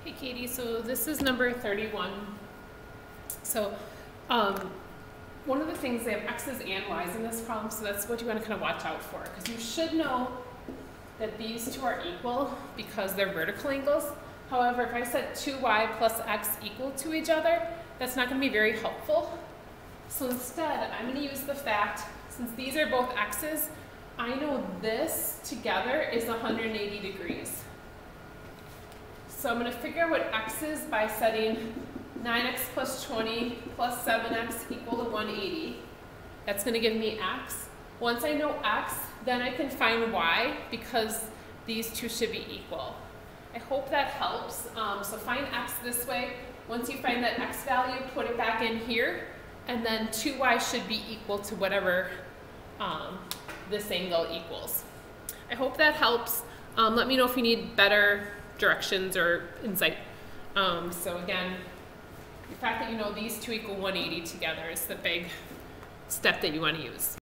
Hey Katie, so this is number 31. So one of the things, they have x's and y's in this problem, so that's what you want to kind of watch out for, because you should know that these two are equal because they're vertical angles. However, if I set 2y plus x equal to each other, that's not going to be very helpful. So instead, I'm going to use the fact, since these are both x's, I know this together is 180 degrees. So I'm going to figure out what x is by setting 9x plus 20 plus 7x equal to 180. That's going to give me x. Once I know x, then I can find y because these two should be equal. I hope that helps. So find x this way. Once you find that x value, put it back in here, and then 2y should be equal to whatever this angle equals. I hope that helps. Let me know if you need better directions or insight. So again, the fact that you know these two equal 180 together is the big step that you want to use.